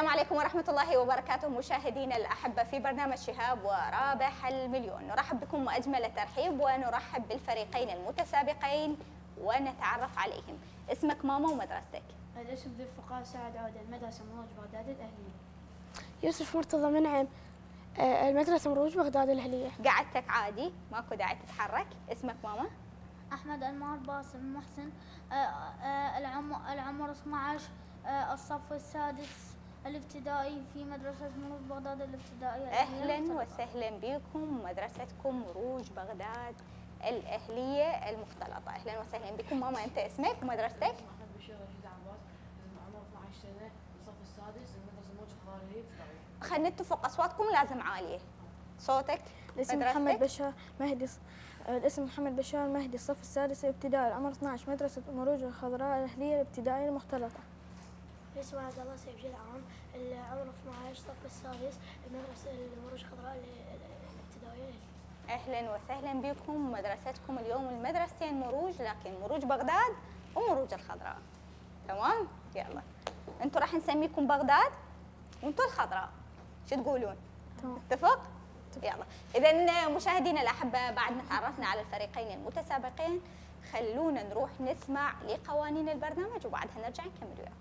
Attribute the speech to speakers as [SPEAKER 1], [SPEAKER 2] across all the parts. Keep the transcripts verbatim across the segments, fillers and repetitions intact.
[SPEAKER 1] السلام عليكم ورحمة الله وبركاته مشاهدينا الأحبة في برنامج شهاب ورابح المليون. نرحب بكم وأجمل الترحيب ونرحب بالفريقين المتسابقين ونتعرف عليهم. اسمك ماما ومدرستك؟
[SPEAKER 2] الاسم ذو الفقار سعد عودة، المدرسة مروج بغداد الأهلية.
[SPEAKER 3] يوسف مرتضى منعم، المدرسة مروج بغداد الأهلية.
[SPEAKER 1] قعدتك عادي ماكو داعي تتحرك. اسمك ماما؟
[SPEAKER 2] أحمد أنمار باسم محسن، العمر العمر اثنعش، الصف السادس الابتدائي في مدرسة مروج بغداد الابتدائية.
[SPEAKER 1] أهلا وسهلا بكم مدرستكم مروج بغداد الأهلية المختلطة. أهلا وسهلا بكم. ماما أنت اسمك ومدرستك؟
[SPEAKER 4] أحمد بشير رشيد عباس، عمره اثنعش سنة، الصف السادس، المدرسة مروج بغداد الابتدائية.
[SPEAKER 1] خلينا نتفق أصواتكم لازم عالية. صوتك؟
[SPEAKER 3] الاسم محمد بشار مهدي، الاسم محمد بشار مهدي، الصف السادس الابتدائي، العمر اثنعش، مدرسة مروج الخضراء الأهلية الابتدائية المختلطة.
[SPEAKER 5] اسمي عبد الله سيف جيل عام، العمر اثنعش، الصف السادس، المدرسة مروج الخضراء الابتدائية.
[SPEAKER 1] اهلا وسهلا بكم مدرستكم اليوم المدرستين مروج، لكن مروج بغداد ومروج الخضراء. تمام؟ يلا انتم راح نسميكم بغداد وانتم الخضراء. شو تقولون؟
[SPEAKER 3] تمام.
[SPEAKER 1] اتفق؟ يلا اذا مشاهدينا الاحبه بعد ما تعرفنا على الفريقين المتسابقين خلونا نروح نسمع لقوانين البرنامج وبعدها نرجع نكمل وياكم.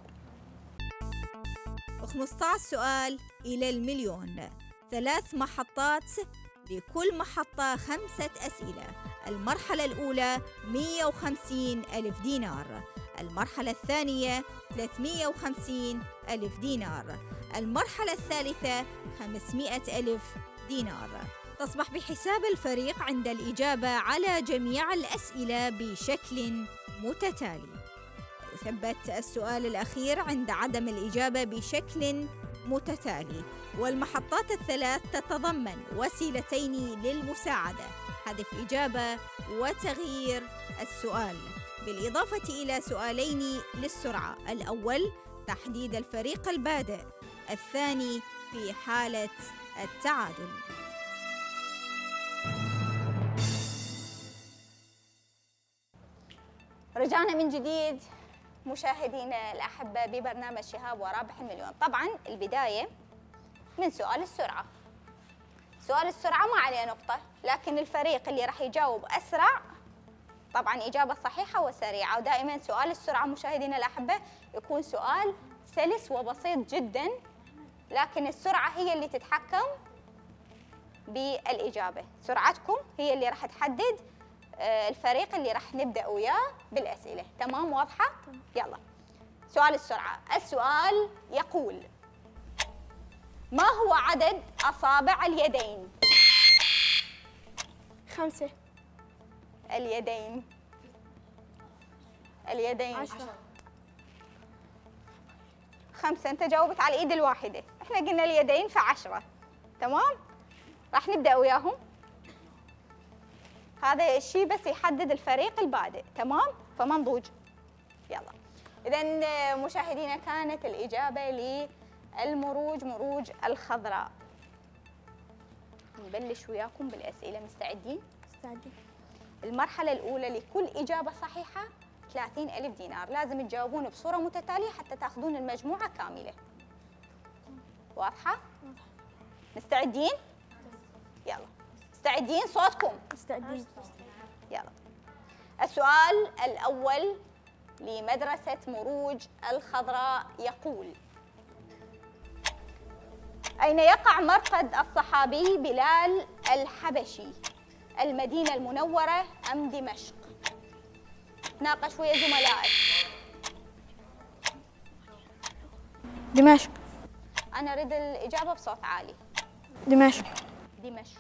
[SPEAKER 6] خمسة عشر سؤال إلى المليون، ثلاث محطات، لكل محطة خمسة أسئلة. المرحلة الأولى مئة وخمسين ألف دينار، المرحلة الثانية ثلاثمئة وخمسين ألف دينار، المرحلة الثالثة خمسمئة ألف دينار. تصبح بحساب الفريق عند الإجابة على جميع الأسئلة بشكل متتالي. يثبت السؤال الأخير عند عدم الإجابة بشكل متتالي. والمحطات الثلاث تتضمن وسيلتين للمساعدة: حذف إجابة وتغيير السؤال، بالإضافة إلى سؤالين للسرعة: الأول تحديد الفريق البادئ، الثاني في حالة التعادل.
[SPEAKER 1] رجعنا من جديد مشاهدينا الأحبة ببرنامج شهاب ورابح المليون. طبعا البداية من سؤال السرعة. سؤال السرعة ما عليه نقطة، لكن الفريق اللي راح يجاوب أسرع طبعا إجابة صحيحة وسريعة. ودائما سؤال السرعة مشاهدينا الأحبة يكون سؤال سلس وبسيط جدا، لكن السرعة هي اللي تتحكم بالإجابة. سرعتكم هي اللي راح تحدد الفريق اللي راح نبدأ وياه بالأسئلة. تمام؟ واضحة؟ يلا سؤال السرعة. السؤال يقول: ما هو عدد أصابع اليدين؟
[SPEAKER 3] خمسة.
[SPEAKER 1] اليدين اليدين
[SPEAKER 3] عشرة.
[SPEAKER 1] خمسة. أنت جاوبت على الإيد الواحدة، إحنا قلنا اليدين فعشرة. تمام؟ راح نبدأ وياهم. هذا الشيء بس يحدد الفريق البادئ. تمام؟ فمنضوج. يلا إذا مشاهدينا كانت الإجابة للمروج مروج الخضراء. نبلش وياكم بالأسئلة. مستعدين؟
[SPEAKER 3] مستعدين.
[SPEAKER 1] المرحلة الأولى لكل إجابة صحيحة ثلاثين ألف دينار، لازم تجاوبون بصورة متتالية حتى تاخذون المجموعة كاملة. واضحة؟ مستعدين؟ يلا مستعدين؟ صوتكم
[SPEAKER 3] مستعدين.
[SPEAKER 1] يلا. السؤال الأول لمدرسة مروج الخضراء يقول: أين يقع مرقد الصحابي بلال الحبشي؟ المدينة المنورة أم دمشق؟ ناقش ويا زملائك.
[SPEAKER 3] دمشق.
[SPEAKER 1] أنا أريد الإجابة بصوت عالي.
[SPEAKER 3] دمشق.
[SPEAKER 1] دمشق.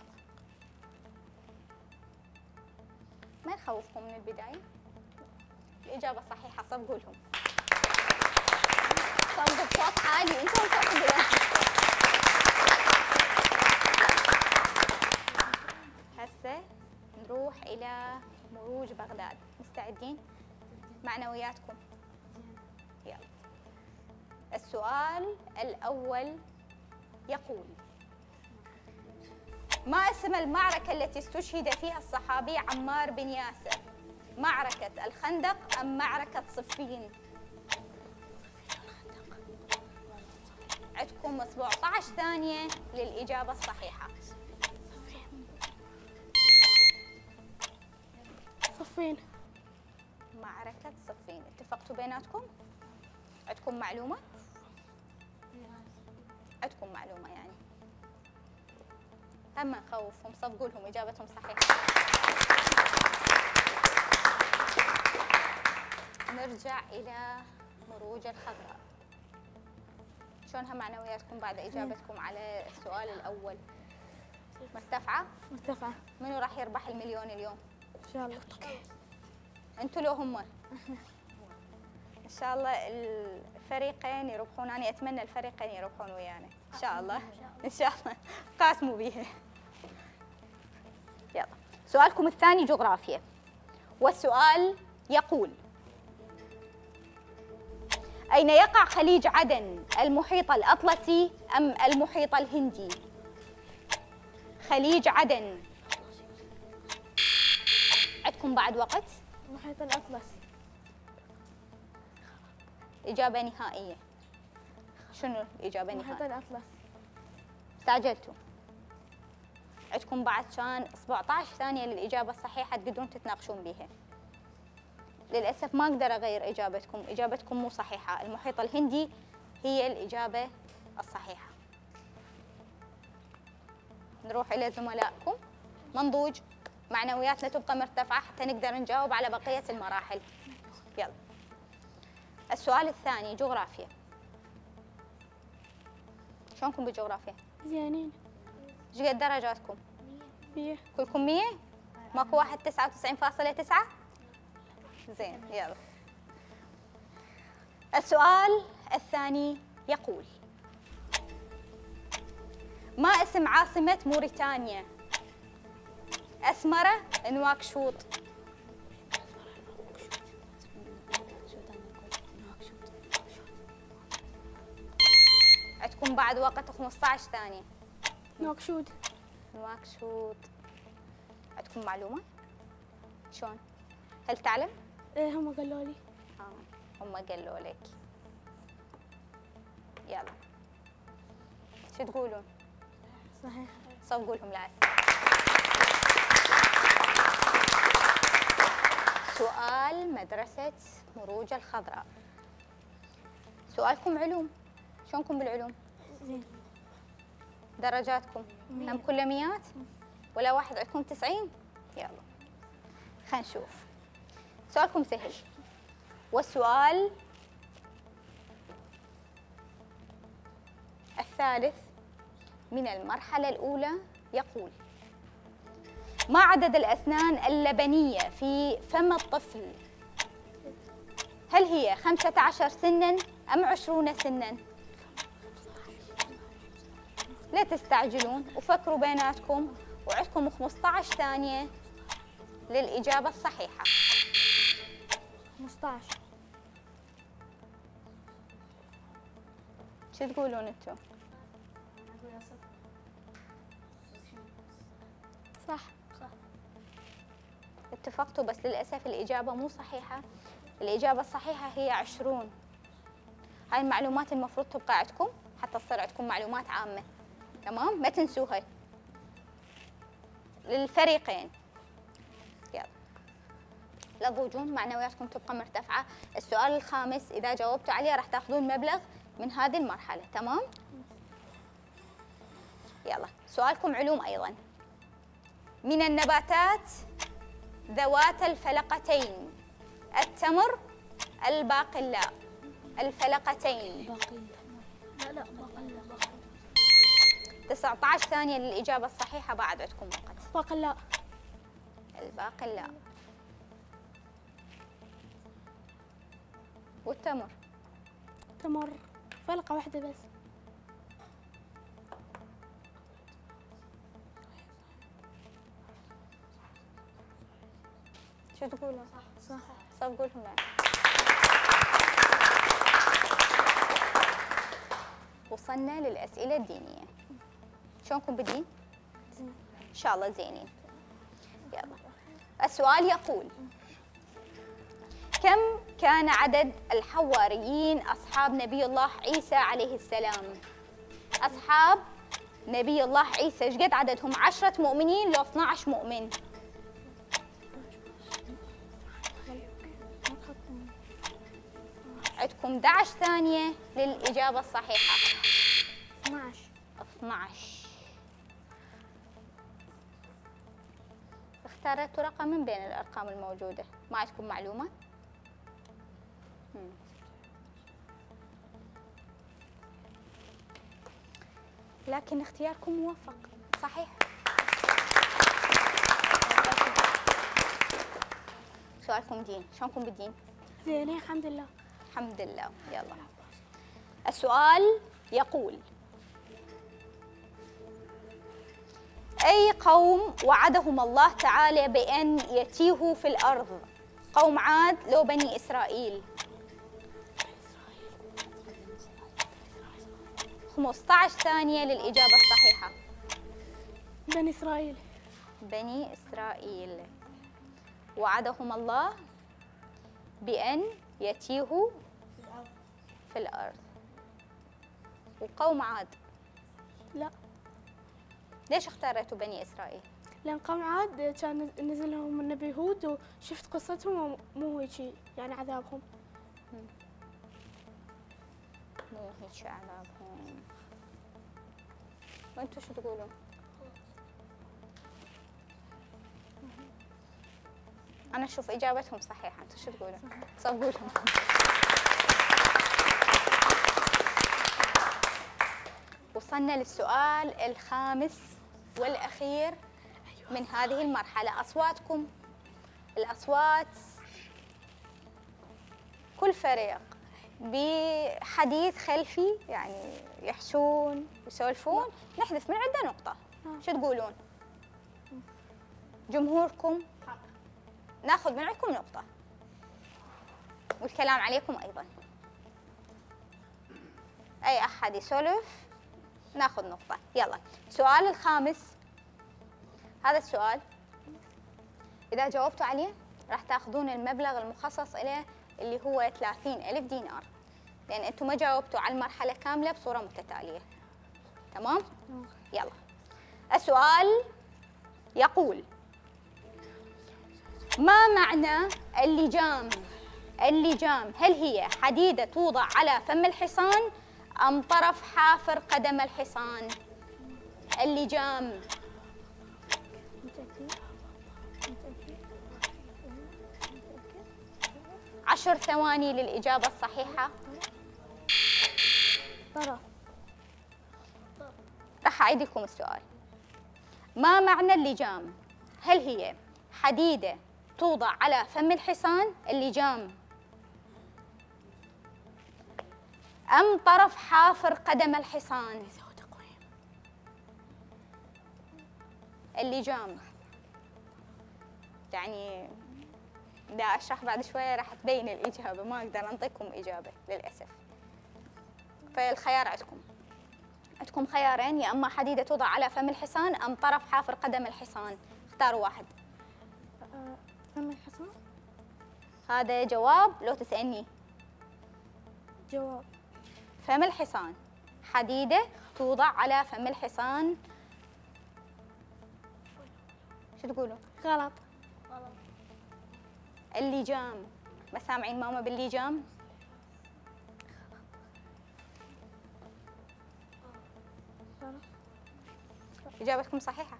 [SPEAKER 1] ما نخوفكم من البداية؟ الإجابة صحيحة. صفقوا لهم. صفقوا بصوت عالي. أنتم صوتوا بنفسكم. هسه نروح إلى مروج بغداد. مستعدين؟ معنوياتكم. يلا. السؤال الأول يقول: ما اسم المعركة التي استشهد فيها الصحابي عمار بن ياسر؟ معركة الخندق أم معركة صفين؟ عندكم عندكم سبعة عشر ثانية للإجابة الصحيحة.
[SPEAKER 3] صفين.
[SPEAKER 1] معركة صفين، اتفقتوا بيناتكم؟ عندكم معلومة؟ عندكم معلومة يعني. هم نخوفهم، صفقوا لهم إجابتهم صحيحة. نرجع إلى مروج الخضراء. شلونها معنوياتكم بعد إجابتكم على السؤال الأول؟ مرتفعة؟
[SPEAKER 3] مرتفعة.
[SPEAKER 1] منو راح يربح المليون اليوم؟
[SPEAKER 3] إن شاء الله.
[SPEAKER 1] أنتوا لو هم؟ إن شاء الله الفريقين يربحون، أنا أتمنى الفريقين يربحون ويانا إن شاء الله. إن شاء الله قاسموا بيها. يلا سؤالكم الثاني جغرافيا، والسؤال يقول: أين يقع خليج عدن؟ المحيط الأطلسي أم المحيط الهندي؟ خليج عدن. عندكم بعد وقت؟
[SPEAKER 3] المحيط الأطلسي.
[SPEAKER 1] إجابة نهائية. شنو الإجابة
[SPEAKER 3] المحيط
[SPEAKER 1] النهائية؟
[SPEAKER 3] الأطلسي.
[SPEAKER 1] استعجلتوا. عندكم بعد كان سبعة عشر ثانية للإجابة الصحيحة تقدرون تتناقشون بيها. للأسف ما أقدر أغير إجابتكم، إجابتكم مو صحيحة، المحيط الهندي هي الإجابة الصحيحة. نروح إلى زملائكم. منضوج، معنوياتنا تبقى مرتفعة حتى نقدر نجاوب على بقية المراحل. يلا السؤال الثاني جغرافيا. شلونكم بالجغرافيا؟
[SPEAKER 3] زينين.
[SPEAKER 1] ايش قد درجاتكم؟
[SPEAKER 3] مية.
[SPEAKER 1] كلكم مية؟ ماكو واحد تسعة وتسعين فاصلة تسعة؟ زين يلا. السؤال الثاني يقول: ما اسم عاصمة موريتانيا؟ أسمرة، نواكشوط. عندكم بعد وقت خمسة عشر ثانية.
[SPEAKER 3] نواكشوط.
[SPEAKER 1] نواكشوط. عندكم معلومة؟ شلون؟ هل تعلم؟
[SPEAKER 3] إيه هم قالوا لي.
[SPEAKER 1] آه هم قالوا لك. يلا شو تقولون؟
[SPEAKER 3] صحيح.
[SPEAKER 1] صفقوا لهم لا. سؤال مدرسة مروج الخضراء. سؤالكم علوم. شلونكم بالعلوم؟
[SPEAKER 3] زين.
[SPEAKER 1] درجاتكم هم كلها ميات؟ ولا واحد عندكم تسعين؟ يلا خلينا نشوف. سؤالكم سهل، والسؤال الثالث من المرحلة الأولى يقول: ما عدد الأسنان اللبنية في فم الطفل؟ هل هي خمسة عشر سنا أم عشرون سنا؟ لا تستعجلون وفكروا بيناتكم، وعندكم خمسة عشر ثانية للإجابة الصحيحة.
[SPEAKER 3] خمسة عشر.
[SPEAKER 1] شو تقولون انتم؟
[SPEAKER 3] صح.
[SPEAKER 1] اتفقتوا، بس للأسف الإجابة مو صحيحة. الإجابة الصحيحة هي عشرون. هاي المعلومات المفروض تبقى عندكم حتى تصير عندكم معلومات عامة، تمام؟ ما تنسوها للفريقين. يلا لا تضوجون، معنوياتكم تبقى مرتفعة. السؤال الخامس إذا جاوبتوا عليه راح تاخذون مبلغ من هذه المرحلة، تمام؟ يلا سؤالكم علوم أيضا. من النباتات ذوات الفلقتين: التمر، الباقلاء. الفلقتين.
[SPEAKER 5] لا لا باقلا.
[SPEAKER 1] تسعة عشر ثانية للإجابة الصحيحة، بعد عندكم وقت.
[SPEAKER 3] باقلاء.
[SPEAKER 1] الباقلاء والتمر.
[SPEAKER 3] تمر فلقة واحدة بس.
[SPEAKER 1] شو تقولون؟
[SPEAKER 3] صح.
[SPEAKER 1] صفقوا لهم لا. وصلنا للأسئلة الدينية. شلونكم بالدين؟
[SPEAKER 3] زين.
[SPEAKER 1] إن شاء الله زينين. يلا السؤال يقول: كم كان عدد الحواريين أصحاب نبي الله عيسى عليه السلام؟ أصحاب نبي الله عيسى ايش قد عددهم؟ عشرة مؤمنين لو اثنعش مؤمن؟ عندكم أحد عشر ثانية للإجابة الصحيحة.
[SPEAKER 3] اثنعش.
[SPEAKER 1] اثنعش. اختاريتوا رقم من بين الأرقام الموجودة، ما عندكم معلومة؟ مم. لكن اختياركم موفق، صحيح. سؤالكم دين، شلونكم بالدين؟
[SPEAKER 5] زين الحمد لله.
[SPEAKER 1] الحمد لله. يلا السؤال يقول: أي قوم وعدهم الله تعالى بأن يتيهوا في الأرض؟ قوم عاد لو بني إسرائيل؟ خمسة عشر ثانية للإجابة الصحيحة.
[SPEAKER 5] بني إسرائيل.
[SPEAKER 1] بني إسرائيل وعدهم الله بأن يتيهوا في الأرض. وقوم عاد؟
[SPEAKER 5] لا،
[SPEAKER 1] ليش اختاريتوا بني إسرائيل؟
[SPEAKER 5] لأن قوم عاد كان نزل لهم النبي هود وشفت قصتهم مو هيك يعني عذابهم.
[SPEAKER 1] مو هيك عذابهم. وانتوا شو تقولون؟ أنا أشوف إجابتهم صحيحة، انتوا شو تقولون؟ صفقوا لهم. وصلنا للسؤال الخامس والأخير من هذه المرحلة. أصواتكم، الأصوات كل فريق بحديث خلفي، يعني يحشون يسولفون، نحذف من عنده نقطة. شو تقولون؟ جمهوركم ناخذ من عندكم نقطة، والكلام عليكم أيضا. أي أحد يسولف ناخذ نقطة. يلا السؤال الخامس. هذا السؤال إذا جاوبتوا عليه راح تاخذون المبلغ المخصص إليه اللي هو ثلاثين ألف دينار، لأن أنتم ما جاوبتوا على المرحلة كاملة بصورة متتالية. تمام؟ يلا السؤال يقول: ما معنى اللجام؟ اللجام هل هي حديدة توضع على فم الحصان أم طرف حافر قدم الحصان؟ اللجام. عشر ثواني للإجابة الصحيحة.
[SPEAKER 3] طرف.
[SPEAKER 1] راح أعيد لكم السؤال. ما معنى اللجام؟ هل هي حديدة توضع على فم الحصان اللجام أم طرف حافر قدم الحصان؟ اللجام. يعني دا أشرح بعد شوية راح تبين الإجابة، ما أقدر أنطيكم إجابة للأسف. فالخيار عندكم عندكم خيارين، يا أما حديدة توضع على فم الحصان أم طرف حافر قدم الحصان. اختاروا واحد.
[SPEAKER 3] فم الحصان.
[SPEAKER 1] هذا جواب لو تسألني.
[SPEAKER 3] جواب.
[SPEAKER 1] فم الحصان. حديدة توضع على فم الحصان. شو تقولوا؟
[SPEAKER 5] غلط.
[SPEAKER 1] اللجام. ما سامعين ماما باللجام؟ إجابتكم صحيحة.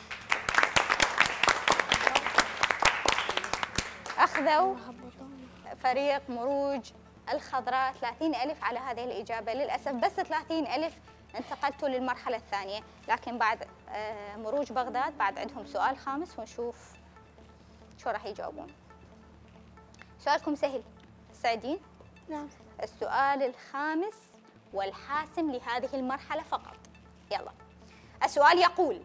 [SPEAKER 1] أخذوا فريق مروج الخضراء ثلاثين ألف على هذه الإجابة. للأسف بس ثلاثين ألف انتقلتوا للمرحلة الثانية، لكن بعد مروج بغداد بعد عندهم سؤال خامس ونشوف شو راح يجاوبون. سؤالكم سهل، مستعدين؟
[SPEAKER 5] نعم.
[SPEAKER 1] السؤال الخامس والحاسم لهذه المرحلة فقط. يلا السؤال يقول: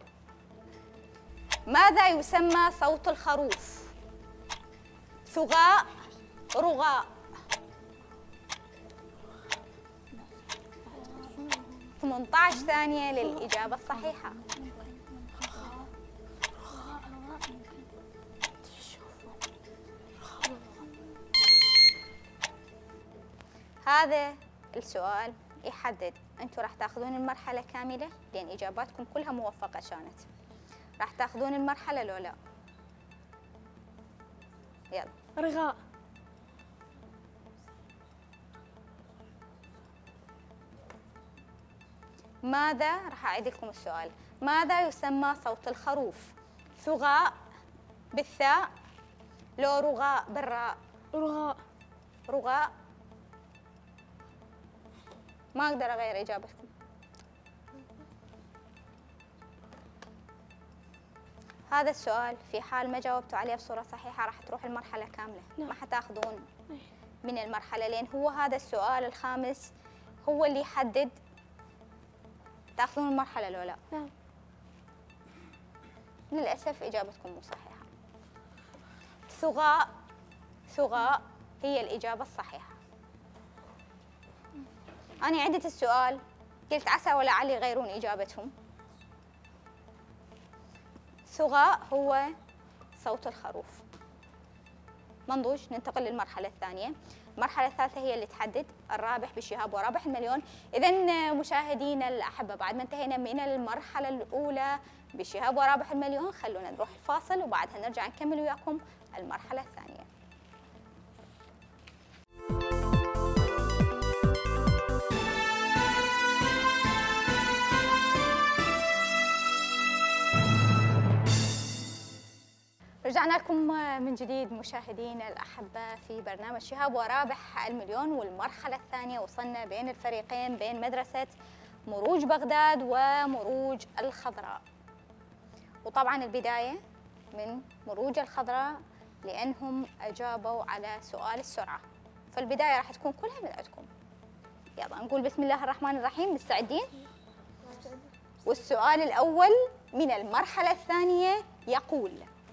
[SPEAKER 1] ماذا يسمى صوت الخروف؟ ثغاء، رغاء؟ ثمانية عشر ثانية للإجابة الصحيحة. هذا السؤال يحدد أنتم راح تاخذون المرحلة كاملة لأن إجاباتكم كلها موفقة كانت. راح تاخذون المرحلة لو لا؟ يلا.
[SPEAKER 3] رغاء.
[SPEAKER 1] ماذا راح أعيد لكم السؤال. ماذا يسمى صوت الخروف؟ ثغاء بالثاء لو رغاء بالراء؟
[SPEAKER 3] رغاء.
[SPEAKER 1] رغاء. ما أقدر أغير إجابتكم. هذا السؤال في حال ما جاوبتوا عليه بصورة صحيحة راح تروح المرحلة كاملة، ما حتاخذون من المرحلة، لأن هو هذا السؤال الخامس هو اللي يحدد تاخذون المرحلة لو لا.
[SPEAKER 3] نعم.
[SPEAKER 1] للأسف إجابتكم مو صحيحة. ثغاء، ثغاء هي الإجابة الصحيحة. أنا عدت السؤال قلت عسى ولعل يغيرون إجابتهم. ثغاء هو صوت الخروف. منضوج. ننتقل للمرحلة الثانية. المرحلة الثالثة هي اللي تحدد الرابح بشهاب ورابح المليون. إذن مشاهدينا الأحبة بعد ما انتهينا من المرحلة الأولى بشهاب ورابح المليون خلونا نروح الفاصل وبعدها نرجع نكمل وياكم المرحلة الثانية. رجعنا لكم من جديد مشاهدينا الأحبة في برنامج شهاب ورابح المليون، والمرحلة الثانية وصلنا بين الفريقين بين مدرسة مروج بغداد ومروج الخضراء. وطبعا البداية من مروج الخضراء لأنهم أجابوا على سؤال السرعة، فالبداية راح تكون كلها من عندكم. يلا نقول بسم الله الرحمن الرحيم. مستعدين؟ والسؤال الأول من المرحلة الثانية يقول: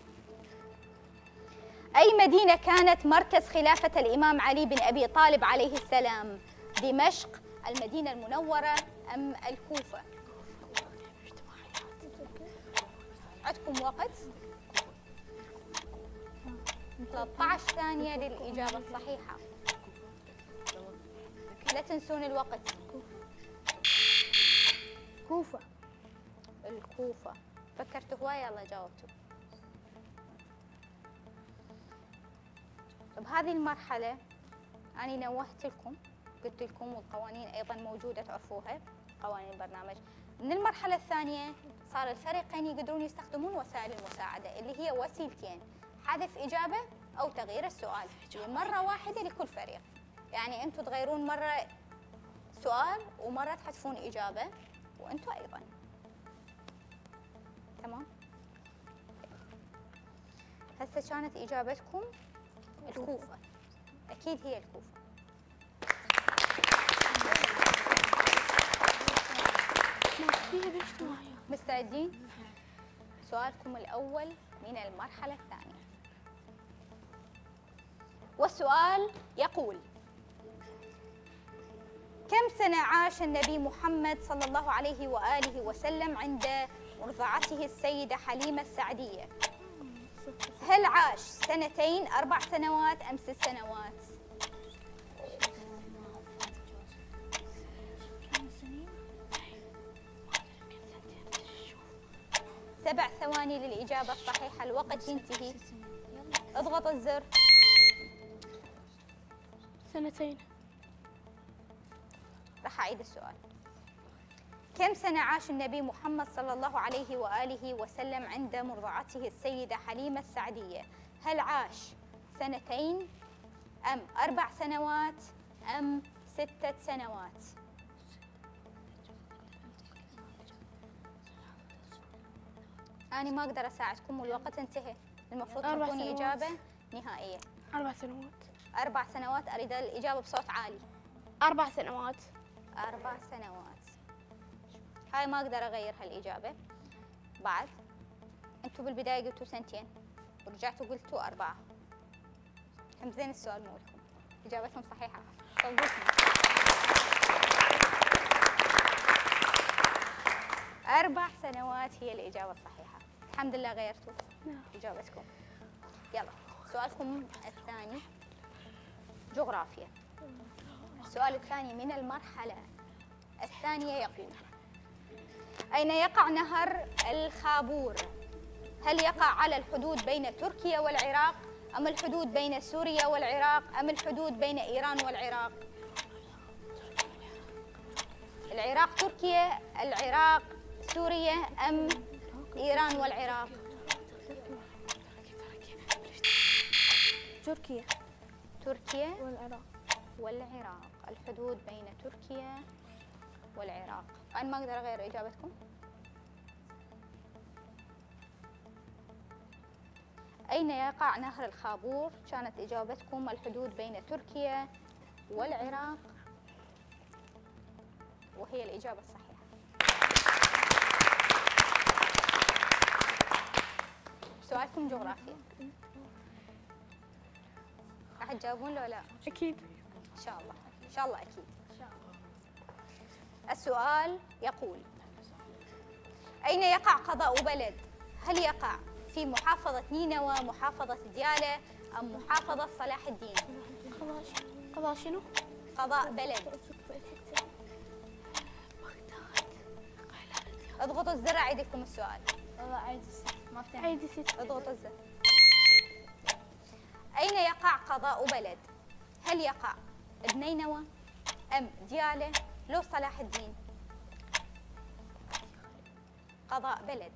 [SPEAKER 1] أي مدينة كانت مركز خلافة الإمام علي بن أبي طالب عليه السلام؟ دمشق، المدينة المنورة، أم الكوفة؟ عندكم وقت ثلاثة عشر ثانية للإجابة الصحيحة، لا تنسون الوقت.
[SPEAKER 3] كوفة.
[SPEAKER 1] الكوفة. فكرتوا هواية يلا جاوبتوا. بهذه المرحلة أنا نوهت لكم قلت لكم، والقوانين أيضا موجودة تعرفوها قوانين البرنامج. من المرحلة الثانية صار الفريقين يقدرون يستخدمون وسائل المساعدة اللي هي وسيلتين: حذف إجابة أو تغيير السؤال مرة واحدة لكل فريق. يعني أنتم تغيرون مرة سؤال ومرة تحذفون إجابة وأنتم أيضا. تمام؟ هسه كانت إجابتكم الكوفة. أكيد هي الكوفة. مستعدين؟ سؤالكم الأول من المرحلة الثانية، والسؤال يقول: كم سنة عاش النبي محمد صلى الله عليه وآله وسلم عند مرضعته السيدة حليمة السعدية؟ هل عاش سنتين، أربع سنوات، أم ست سنوات؟ سبع ثواني للإجابة الصحيحة، الوقت ينتهي. اضغط الزر.
[SPEAKER 3] سنتين.
[SPEAKER 1] راح أعيد السؤال. كم سنة عاش النبي محمد صلى الله عليه وآله وسلم عند مرضعته السيدة حليمة السعدية؟ هل عاش سنتين أم أربع سنوات أم ستة سنوات؟ أنا ما أقدر أساعدكم والوقت انتهى، المفروض تعطوني إجابة نهائية.
[SPEAKER 3] أربع سنوات.
[SPEAKER 1] أربع سنوات. أريد الإجابة بصوت عالي.
[SPEAKER 3] أربع سنوات.
[SPEAKER 1] أربع سنوات. هاي ما أقدر أغير هالإجابة. بعد أنتوا بالبداية قلتوا سنتين ورجعتوا قلتوا أربعة. هم زين السؤال مو لكم، إجابتهم صحيحة. صدقوني. أربع سنوات هي الإجابة الصحيحة. الحمد لله غيرتوا إجابتكم. يلا سؤالكم الثاني جغرافيا. السؤال الثاني من المرحلة الثانية يقول: أين يقع نهر الخابور؟ هل يقع على الحدود بين تركيا والعراق، أم الحدود بين سوريا والعراق، أم الحدود بين إيران والعراق؟ العراق تركيا، العراق سوريا، أم إيران والعراق؟
[SPEAKER 3] تركيا
[SPEAKER 1] تركيا
[SPEAKER 3] والعراق.
[SPEAKER 1] والعراق. الحدود بين تركيا والعراق. أنا ما أقدر أغير إجابتكم. أين يقع نهر الخابور؟ كانت إجابتكم الحدود بين تركيا والعراق، وهي الإجابة الصحيحة. سؤالكم جغرافيا. راح تجاوبون لو لا؟
[SPEAKER 3] أكيد.
[SPEAKER 1] إن شاء الله، إن شاء الله أكيد. السؤال يقول: أين يقع قضاء بلد؟ هل يقع في محافظة نينوى، محافظة ديالى، أم محافظة صلاح الدين؟
[SPEAKER 3] قضاء شنو؟
[SPEAKER 1] قضاء بلد. اضغطوا الزر أعيد لكم السؤال.
[SPEAKER 2] والله عيد الست ما افتح.
[SPEAKER 3] عيد ست.
[SPEAKER 1] اضغطوا الزر. أين يقع قضاء بلد؟ هل يقع بنينوى، أم ديالى، لو صلاح الدين؟ قضاء بلد.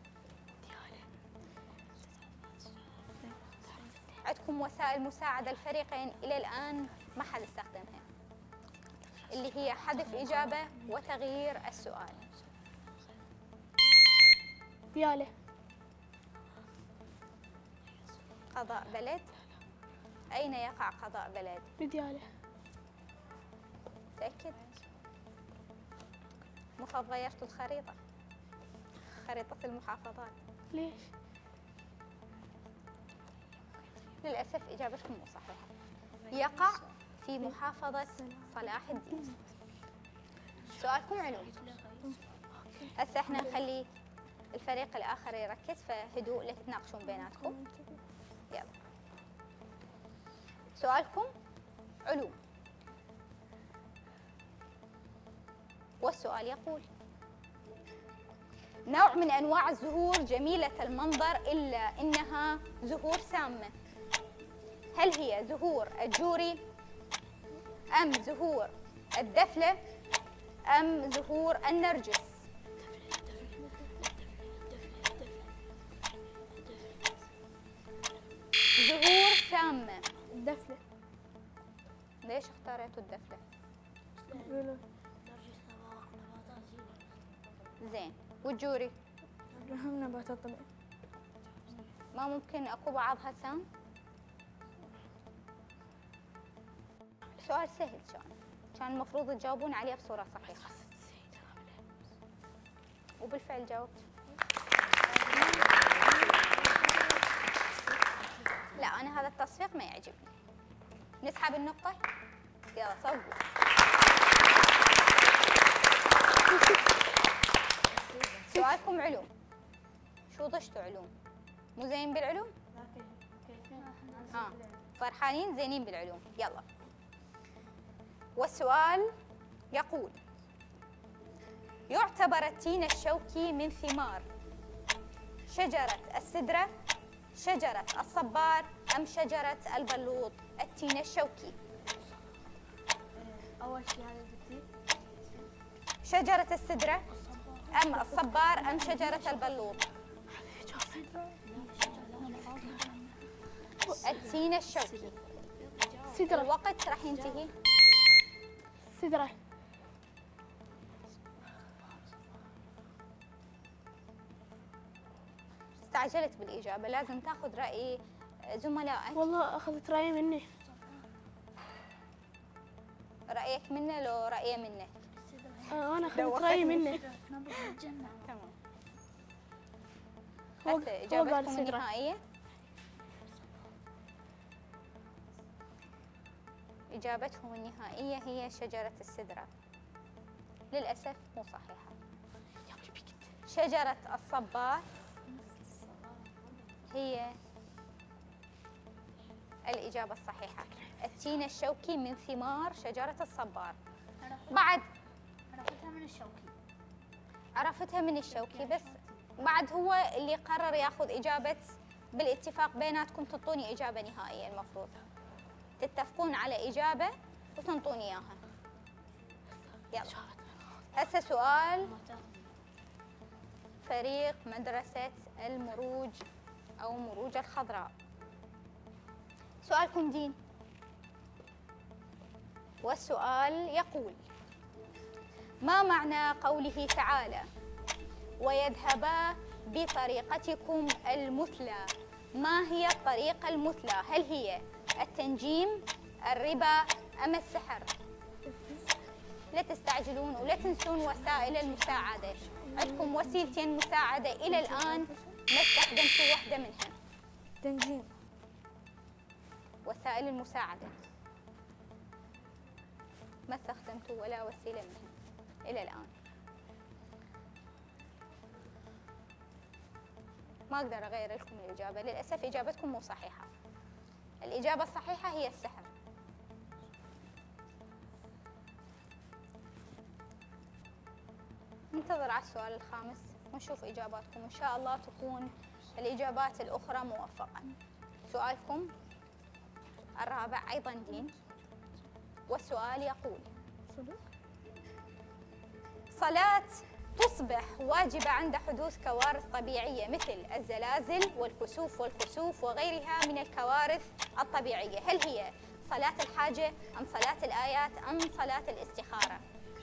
[SPEAKER 1] عندكم وسائل مساعدة الفريقين إلى الآن ما حد استخدمها، اللي هي حذف إجابة وتغيير السؤال.
[SPEAKER 3] ديالى.
[SPEAKER 1] قضاء بلد. أين يقع قضاء بلد؟
[SPEAKER 3] بديالى.
[SPEAKER 1] متأكد؟ مفروض غيرتوا الخريطة، خريطة المحافظات.
[SPEAKER 3] ليش؟
[SPEAKER 1] للأسف إجابتكم مو صحيحة. يقع في محافظة صلاح الدين. سؤالكم علوم. هسه احنا نخلي الفريق الآخر يركز، فهدوء لا تتناقشون بيناتكم. يلا. سؤالكم علوم. والسؤال يقول: نوع من أنواع الزهور جميلة المنظر إلا إنها زهور سامة. هل هي زهور الجوري، أم زهور الدفلة، أم زهور النرجس؟ زهور سامة.
[SPEAKER 3] الدفلة.
[SPEAKER 1] ليش اختاريتوا الدفلة؟
[SPEAKER 3] يقولوا
[SPEAKER 1] زين. والجوري؟
[SPEAKER 3] هم نباتات طبيعية.
[SPEAKER 1] ما ممكن اكو بعضها سام؟ سؤال سهل، كان كان المفروض تجاوبون عليه بصورة صحيحة، وبالفعل جاوبت. لا أنا هذا التصفيق ما يعجبني. نسحب النقطة؟ يلا صوبوا. سؤالكم علوم. شو ضشتوا علوم؟ مو زين بالعلوم؟ ها فرحانين زينين بالعلوم. يلا. والسؤال يقول: يعتبر التين الشوكي من ثمار شجرة السدرة، شجرة الصبار، أم شجرة البلوط؟ التين الشوكي.
[SPEAKER 2] أول شيء هذا البتين.
[SPEAKER 1] شجرة السدرة أم الصبار أم شجرة البلوط؟ التين الشوكي.
[SPEAKER 3] سدرة.
[SPEAKER 1] الوقت راح ينتهي.
[SPEAKER 3] سدرة.
[SPEAKER 1] استعجلت بالإجابة، لازم تاخذ رأي زملائك.
[SPEAKER 3] والله أخذت رأي مني.
[SPEAKER 1] رأيك منه لو رأيه منك؟
[SPEAKER 3] آه أنا أخذت رأي مني.
[SPEAKER 1] تمام.
[SPEAKER 3] هو-
[SPEAKER 1] هسه
[SPEAKER 3] هو قال
[SPEAKER 1] إجابتكم
[SPEAKER 3] سدرة.
[SPEAKER 1] النهائية؟ إجابتهم النهائية هي شجرة السدرة. للأسف مو صحيحة. شجرة الصبار هي الإجابة الصحيحة. التين الشوكي من ثمار شجرة الصبار. بعد
[SPEAKER 2] عرفتها من الشوكي.
[SPEAKER 1] عرفتها من الشوكي، بس بعد هو اللي قرر ياخذ إجابة بالاتفاق بيناتكم، تنطوني إجابة نهائية. المفروض تتفقون على إجابة وتنطوني إياها. يلا هسه سؤال فريق مدرسة المروج أو مروج الخضراء. سؤالكم دين، والسؤال يقول: ما معنى قوله تعالى ويذهبا بطريقتكم المثلى؟ ما هي الطريقة المثلى؟ هل هي التنجيم، الربا، أم السحر؟ لا تستعجلون ولا تنسون وسائل المساعدة. عندكم وسيلتين مساعدة إلى الآن ما استخدمتوا واحدة منها.
[SPEAKER 3] تنجيم.
[SPEAKER 1] وسائل المساعدة ما استخدمتوا ولا وسيلة منها إلى الآن. ما أقدر أغير لكم الإجابة للأسف، إجابتكم مو صحيحة. الإجابة الصحيحة هي السحر. ننتظر على السؤال الخامس ونشوف إجاباتكم، إن شاء الله تكون الإجابات الأخرى موفقة. سؤالكم الرابع أيضا دين، والسؤال يقول: صلاة تصبح واجبة عند حدوث كوارث طبيعية مثل الزلازل والكسوف والخسوف وغيرها من الكوارث الطبيعية، هل هي صلاة الحاجة أم صلاة الآيات أم صلاة الاستخارة؟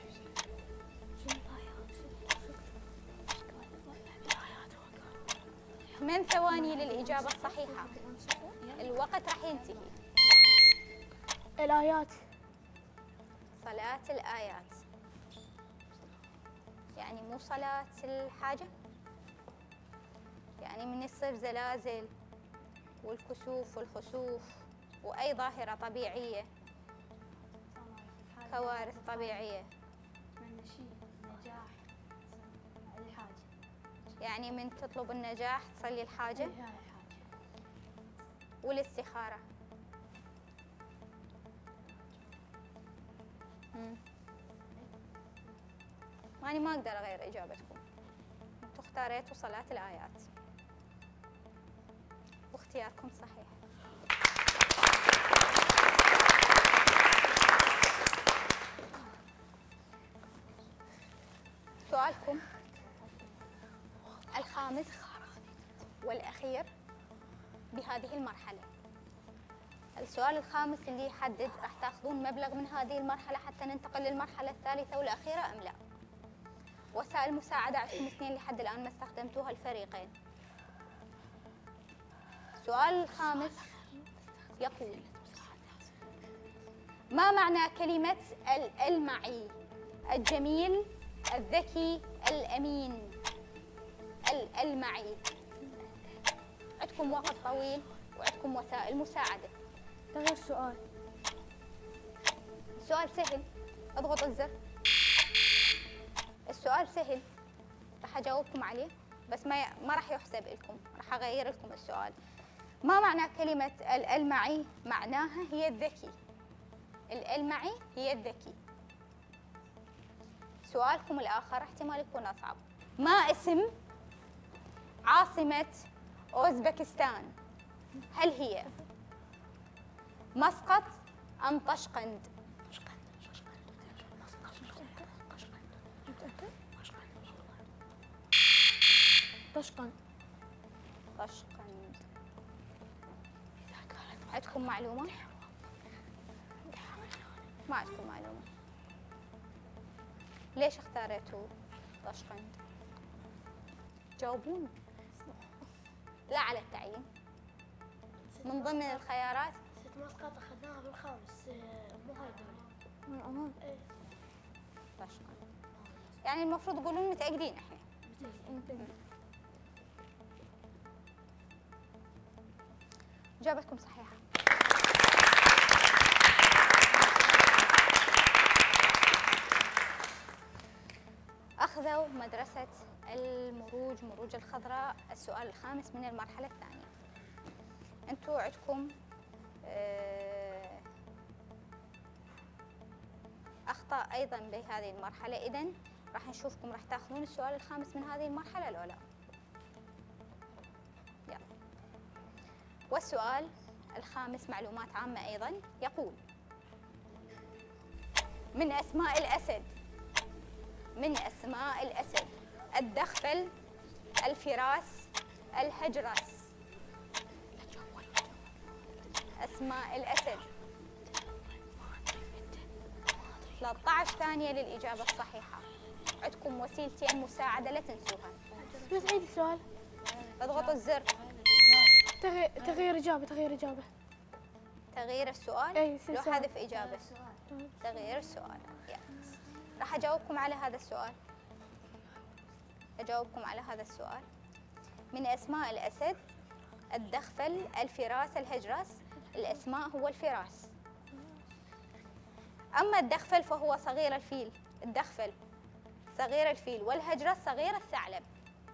[SPEAKER 1] ثمان ثواني للإجابة الصحيحة، الوقت راح ينتهي.
[SPEAKER 5] الآيات.
[SPEAKER 1] صلاة الآيات، يعني مو صلاة الحاجة؟ يعني من يصير زلازل والكسوف والخسوف وأي ظاهرة طبيعية، كوارث طبيعية،
[SPEAKER 2] من شيء نجاح الحاجة،
[SPEAKER 1] يعني من تطلب النجاح تصلي الحاجة.
[SPEAKER 2] هاي الحاجة.
[SPEAKER 1] والاستخارة. مم. أنا ما أقدر أغير إجابتكم، أنتوا اختاريتوا صلاة الآيات واختياركم صحيح. سؤالكم الخامس والأخير بهذه المرحلة. السؤال الخامس اللي يحدد راح تاخذون مبلغ من هذه المرحلة حتى ننتقل للمرحلة الثالثة والأخيرة أم لا. وسائل مساعدة عندكم اثنين لحد الآن ما استخدمتوها الفريقين. السؤال الخامس يقول: ما معنى كلمة الألمعي؟ الجميل، الذكي، الأمين. الألمعي. عندكم وقت طويل وعندكم وسائل مساعدة.
[SPEAKER 3] تغير سؤال.
[SPEAKER 1] السؤال سهل، اضغط الزر. السؤال سهل راح اجاوبكم عليه، بس ما ي... ما راح يحسب لكم، راح اغير لكم السؤال. ما معنى كلمة الألمعي؟ معناها هي الذكي. الألمعي هي الذكي. سؤالكم الآخر احتمال يكون أصعب. ما اسم عاصمة أوزبكستان؟ هل هي مسقط أم طشقند؟
[SPEAKER 3] طشقند.
[SPEAKER 1] طشقند. عندكم معلومة؟ ما عندكم معلومة. ليش اختاريتوا طشقند؟ جاوبون. لا على التعيين. من ضمن الخيارات
[SPEAKER 5] ست مسقط أخذناها بالخامس، آه، مو هاي الدولة.
[SPEAKER 3] من عمان.
[SPEAKER 5] إيه.
[SPEAKER 1] طشقند. يعني المفروض تقولون متأكدين احنا. إجابتكم صحيحة. أخذوا مدرسة المروج مروج الخضراء السؤال الخامس من المرحلة الثانية. أنتوا عندكم آه أخطأ أيضا بهذه المرحلة، إذن راح نشوفكم راح تاخذون السؤال الخامس من هذه المرحلة لو لا. يلا. والسؤال الخامس معلومات عامة أيضا، يقول: من أسماء الأسد من أسماء الأسد الدخفل، الفراس، الهجرس. أسماء الأسد. ثلاثة عشر ثانية للإجابة الصحيحة. عندكم وسيلتين مساعدة لا تنسوها.
[SPEAKER 3] بس عيد السؤال.
[SPEAKER 1] اضغطوا الزر.
[SPEAKER 3] تغيير تغيير إجابة تغيير إجابة.
[SPEAKER 1] تغيير السؤال
[SPEAKER 3] أي
[SPEAKER 1] لو
[SPEAKER 3] سؤال.
[SPEAKER 1] حذف إجابة. تغيير السؤال. راح أجاوبكم على هذا السؤال. أجاوبكم على هذا السؤال. من أسماء الأسد الدخفل، الفراس، الهجرس. الأسماء هو الفراس. أما الدخفل فهو صغير الفيل، الدخفل صغير الفيل، والهجرس صغير الثعلب.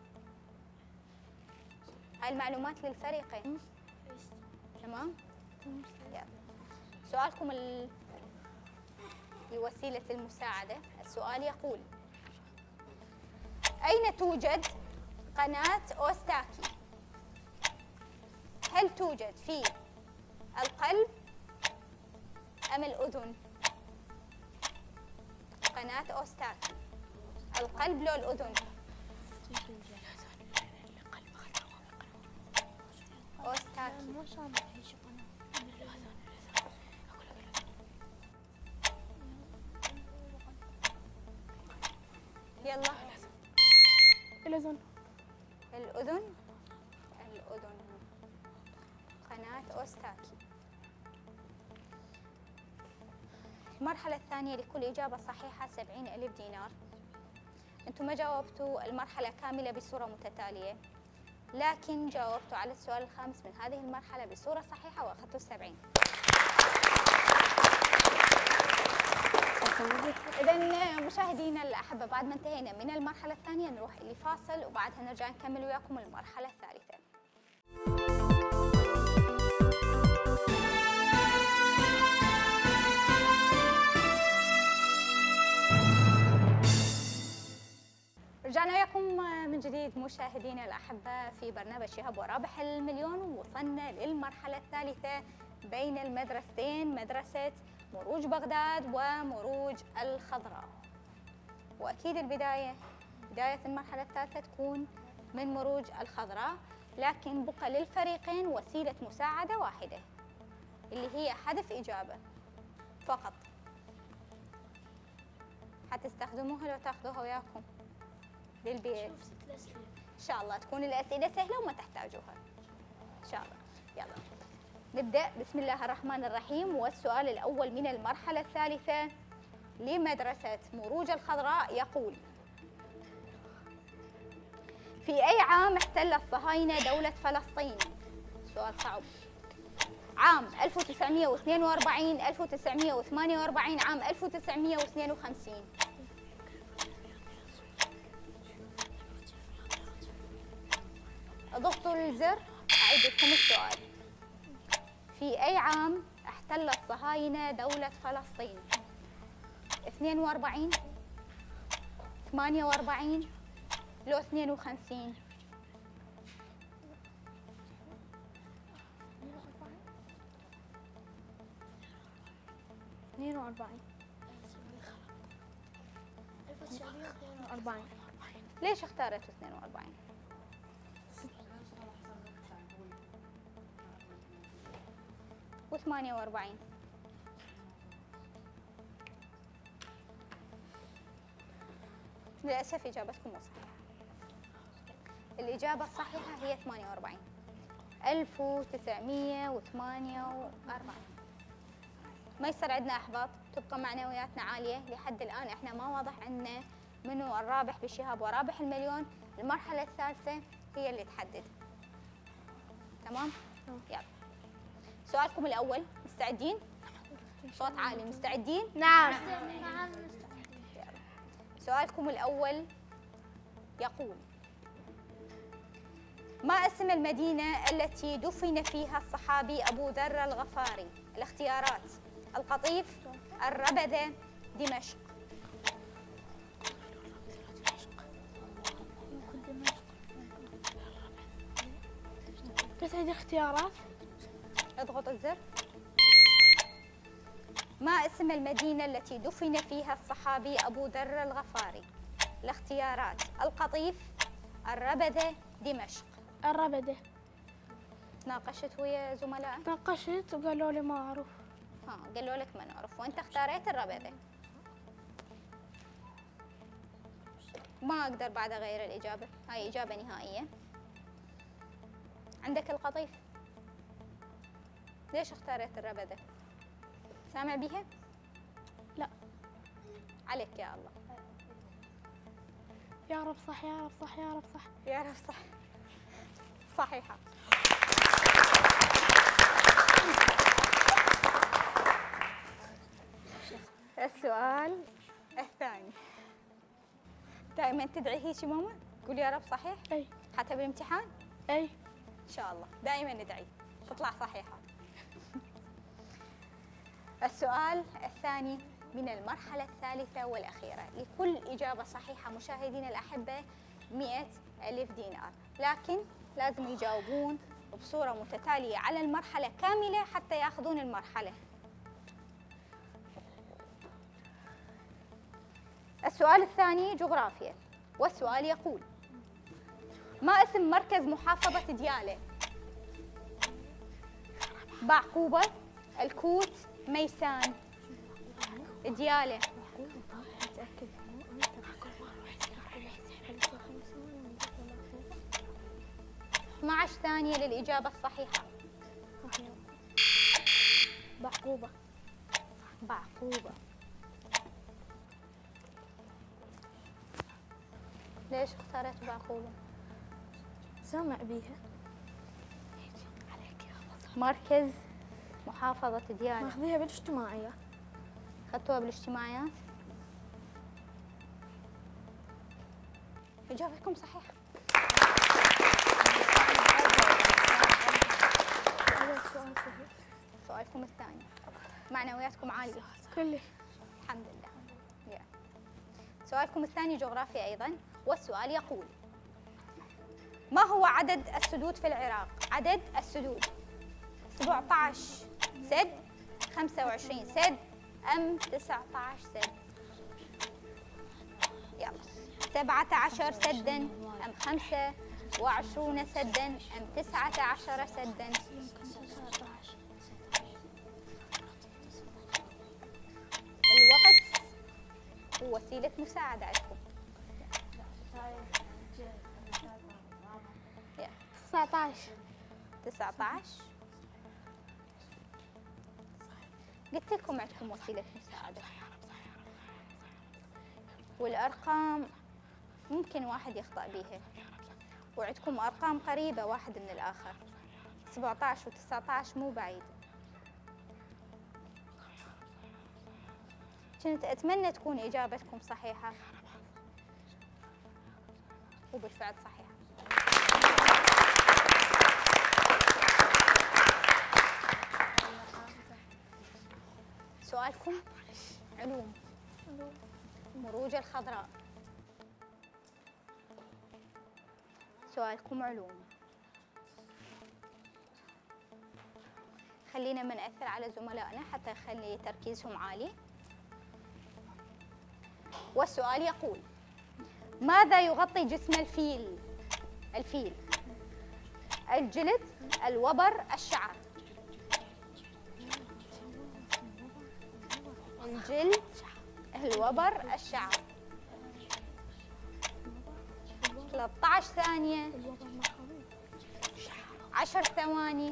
[SPEAKER 1] هاي المعلومات للفريقين. تمام؟ يلا. سؤالكم ال... لوسيلة المساعدة، السؤال يقول: أين توجد قناة أوستاكي؟ هل توجد في القلب أم الأذن؟ قناة أوستاكي، القلب لو الأذن؟ أوستاكي. يلا.
[SPEAKER 3] الأذن.
[SPEAKER 1] الأذن. الأذن. قناة أوستاكي. المرحلة الثانية لكل إجابة صحيحة سبعين ألف دينار. أنتم ما جاوبتوا المرحلة كاملة بصورة متتالية، لكن جاوبتوا على السؤال الخامس من هذه المرحلة بصورة صحيحة وأخذتوا السبعين. إذن مشاهدينا الأحبة، بعد ما انتهينا من المرحلة الثانية نروح لفاصل وبعدها نرجع نكمل وياكم المرحلة الثالثة. رجعنا وياكم من جديد مشاهدينا الأحبة في برنامج شهاب ورابح المليون، ووصلنا للمرحلة الثالثة بين المدرستين، مدرسة مروج بغداد ومروج الخضراء. وأكيد البداية بداية المرحلة الثالثة تكون من مروج الخضراء، لكن بقى للفريقين وسيلة مساعدة واحدة اللي هي حذف إجابة فقط. حتستخدموها لو تاخذوها وياكم للبيت. إن شاء الله تكون الأسئلة سهلة وما تحتاجوها إن شاء الله. يلا نبدأ. بسم الله الرحمن الرحيم. والسؤال الأول من المرحلة الثالثة لمدرسة مروج الخضراء يقول: في أي عام احتل الصهاينة دولة فلسطين؟ سؤال صعب. عام ألف وتسعمئة واثنين وأربعين، ألف وتسعمئة وثمانية وأربعين، عام ألف وتسعمئة واثنين وخمسين. اضغطوا الزر. أعيد لكم السؤال. في أي عام احتل الصهاينة دولة فلسطين؟ اثنين وأربعين، ثمانية وأربعين، لو اثنين وخمسين.
[SPEAKER 3] اثنين وأربعين. أربعين.
[SPEAKER 1] ليش اختارتوا اثنين وأربعين؟ وثمانية وأربعين. للأسف إجابتكم مو صحيحة. الإجابة الصحيحة هي ثمانية وأربعين. ألف وتسعمئة وثمانية وأربعين. ما يصير عندنا إحباط، تبقى معنوياتنا عالية. لحد الآن إحنا ما واضح عندنا منو الرابح بشهاب ورابح المليون. المرحلة الثالثة هي اللي تحدد. تمام؟ يلا. سؤالكم الأول، مستعدين؟ صوت عالي، مستعدين؟
[SPEAKER 3] نعم.
[SPEAKER 5] نعم.
[SPEAKER 1] سؤالكم الأول يقول: ما اسم المدينة التي دفن فيها الصحابي أبو ذر الغفاري؟ الاختيارات: القطيف، الربذة، دمشق.
[SPEAKER 5] بس عندي اختيارات.
[SPEAKER 1] اضغط الزر. ما اسم المدينة التي دفن فيها الصحابي أبو ذر الغفاري؟ الاختيارات: القطيف، الربذة، دمشق.
[SPEAKER 5] الربدة.
[SPEAKER 1] تناقشت ويا زملائك؟
[SPEAKER 5] ناقشت وقالوا لي ما أعرف.
[SPEAKER 1] ها قالوا لك ما نعرف وانت اختاريت الربذة. ما اقدر بعد اغير الاجابة، هاي اجابة نهائية. عندك القطيف. ليش اختاريت الربذة؟ سامع بيها؟
[SPEAKER 5] لا.
[SPEAKER 1] عليك يا الله.
[SPEAKER 5] يا رب صح يا رب صح يا رب صح.
[SPEAKER 1] يا رب صح. صحيحة. السؤال الثاني. دائما تدعي هيك ماما؟ قول يا رب صحيح؟
[SPEAKER 5] أي.
[SPEAKER 1] حتى بالامتحان؟
[SPEAKER 5] أي.
[SPEAKER 1] إن شاء الله دائما ندعي تطلع صحيحة. السؤال الثاني من المرحلة الثالثة والأخيرة، لكل إجابة صحيحة مشاهدينا الأحبة مئة ألف دينار، لكن لازم يجاوبون بصورة متتالية على المرحلة كاملة حتى ياخذون المرحلة. السؤال الثاني جغرافيا، والسؤال يقول: ما اسم مركز محافظة ديالى؟ بعقوبة، الكوت، ميسان. ديالى. اثني عشر ثانية للإجابة الصحيحة.
[SPEAKER 3] بعقوبة.
[SPEAKER 1] بعقوبة. ليش اختاريت بعقوبة؟
[SPEAKER 3] سامع بيها.
[SPEAKER 1] مركز محافظة ديالى.
[SPEAKER 3] ماخذيها بالاجتماعيات.
[SPEAKER 1] اخذتوها بالاجتماعيات؟ إجابتكم صحيحة.
[SPEAKER 3] سؤال صحيح.
[SPEAKER 1] سؤالكم الثاني. معنوياتكم عالية.
[SPEAKER 3] كله.
[SPEAKER 1] الحمد لله. yeah. سؤالكم الثاني جغرافيا أيضا، والسؤال يقول: ما هو عدد السدود في العراق؟ عدد السدود سبعة عشر سد، خمسة وعشرين سد، أم تسعة عشر سد؟ يلا. سبعة عشر سدا أم خمسة وعشرون سدا أم تسعة عشر سدا؟ الوقت هو وسيلة مساعدة عندكم.
[SPEAKER 5] تسعة عشر.
[SPEAKER 1] تسعة عشر. قلت لكم عندكم وسيلة مساعدة. والأرقام ممكن واحد يخطأ بيها، وعندكم أرقام قريبة واحد من الآخر. سبعة عشر وتسعة عشر مو بعيد. كنت أتمنى تكون إجابتكم صحيحة، وبالفعل صحيحة. سؤالكم علوم. مروج الخضراء. سؤالكم علوم. خلينا ما نأثر على زملائنا حتى يخلي تركيزهم عالي. والسؤال يقول: ماذا يغطي جسم الفيل؟ الفيل: الجلد، الوبر، الشعر. الجلد، الوبر، الشعر. ثلاثة عشر ثانية، عشر ثواني.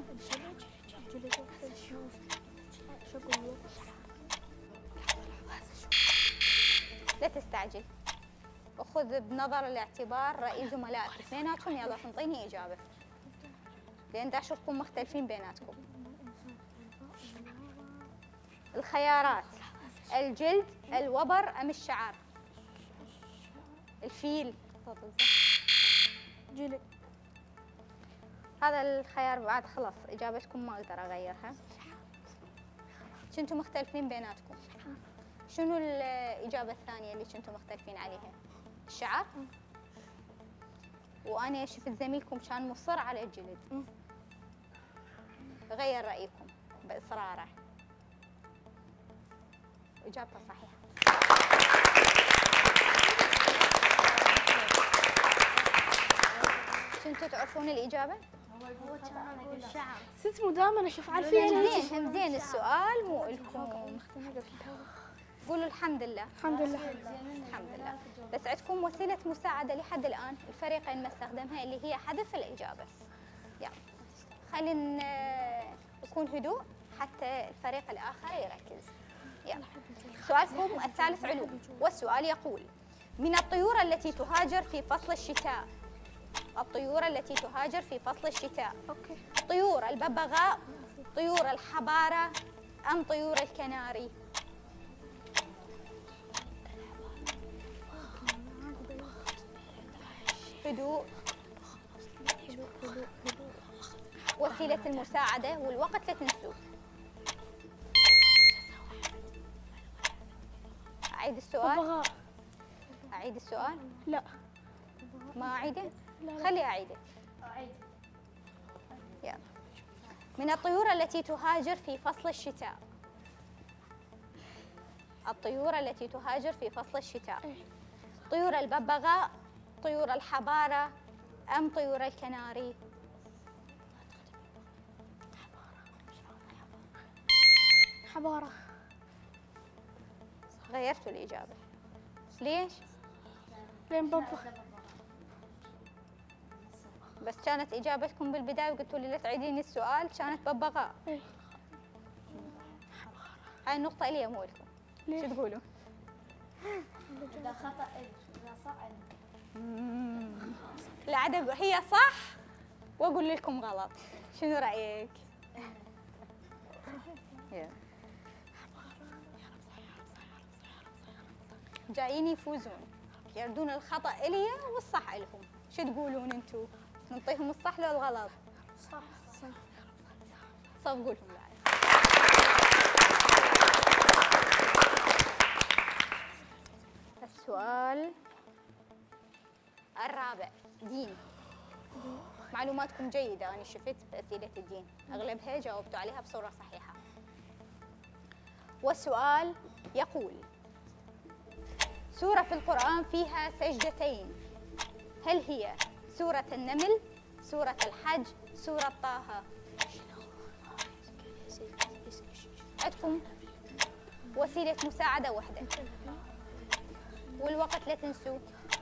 [SPEAKER 1] لا تستعجل، أخذ بنظر الاعتبار رأي زملائك اثنيناتهم. يلا تنطيني إجابة، لأن دا أشوفكم مختلفين بيناتكم. الخيارات: الجلد، الوبر، أم الشعر؟ الفيل.
[SPEAKER 3] جلد.
[SPEAKER 1] هذا الخيار بعد خلاص إجابتكم ما أقدر أغيرها، كنتم مختلفين بيناتكم. شنو الإجابة الثانية اللي كنتم مختلفين عليها؟ الشعر؟ وأنا شفت زميلكم كان مصر على الجلد. غير رأيكم بإصراره. إجابته صحيحة. كنتوا تعرفون الإجابة؟
[SPEAKER 2] هو كان يقول الشعر.
[SPEAKER 3] ست مو دائما اشوف عارفين.
[SPEAKER 1] زين هم زين السؤال مو إلكم. قولوا الحمد لله.
[SPEAKER 3] الحمد لله.
[SPEAKER 1] الحمد لله. بس عندكم وسيلة مساعدة لحد الآن الفريقين ما استخدمها اللي هي حذف الإجابة. يلا خلينا يكون هدوء حتى الفريق الآخر يركز. يلا سؤالكم الثالث علوم، والسؤال يقول: من الطيور التي تهاجر في فصل الشتاء. الطيور التي تهاجر في فصل الشتاء.
[SPEAKER 3] اوكي.
[SPEAKER 1] طيور الببغاء، طيور الحبارة، أم طيور الكناري؟ هدوء. وسيلة المساعدة والوقت لا تنسوه. أعيد السؤال؟
[SPEAKER 3] ببغاء.
[SPEAKER 1] أعيد السؤال؟
[SPEAKER 3] لا.
[SPEAKER 1] ما أعيده؟
[SPEAKER 3] لا لا.
[SPEAKER 1] خلي أعيده.
[SPEAKER 2] أعيد.
[SPEAKER 1] يلا. من الطيور التي تهاجر في فصل الشتاء. الطيور التي تهاجر في فصل الشتاء. طيور الببغاء، طيور الحبارة، أم طيور الكناري؟
[SPEAKER 3] حبارة.
[SPEAKER 1] غيرتوا الإجابة. ليش؟
[SPEAKER 3] لين ببغ.
[SPEAKER 1] بس كانت إجابتكم بالبداية وقلتوا لي لا تعيدين السؤال كانت ببغاء.
[SPEAKER 3] اي.
[SPEAKER 1] هاي النقطة إلي مو لكم.
[SPEAKER 3] ليش؟
[SPEAKER 1] شو تقولوا؟
[SPEAKER 2] إذا خطأ إلك، إذا صح إلك.
[SPEAKER 1] لا عاد أقول هي صح وأقول لكم غلط. شنو رأيك؟ يلا. جايين يفوزون يردون الخطأ إلي والصح إلهم. شو تقولون انتو؟ نعطيهم الصح لو الغلط؟
[SPEAKER 3] صح صح.
[SPEAKER 1] صفقوا لهم بعد. السؤال الرابع دين. معلوماتكم جيدة، أنا شفت بأسئلة الدين أغلبها جاوبتوا عليها بصورة صحيحة. والسؤال يقول: سورة في القرآن فيها سجدتين، هل هي سورة النمل، سورة الحج، سورة طه؟ عندكم وسيلة مساعدة واحدة والوقت لا تنسوه.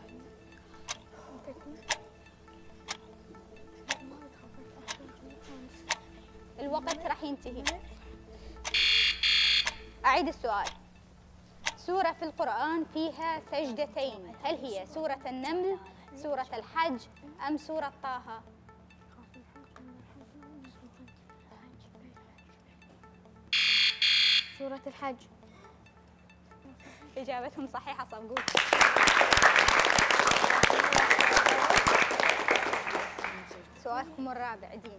[SPEAKER 1] الوقت راح ينتهي. أعيد السؤال. سورة في القرآن فيها سجدتين، هل هي سورة النمل، سورة الحج، أم سورة طه؟
[SPEAKER 3] سورة الحج.
[SPEAKER 1] إجابتهم صحيحة صفقوا. سؤالكم الرابع دين.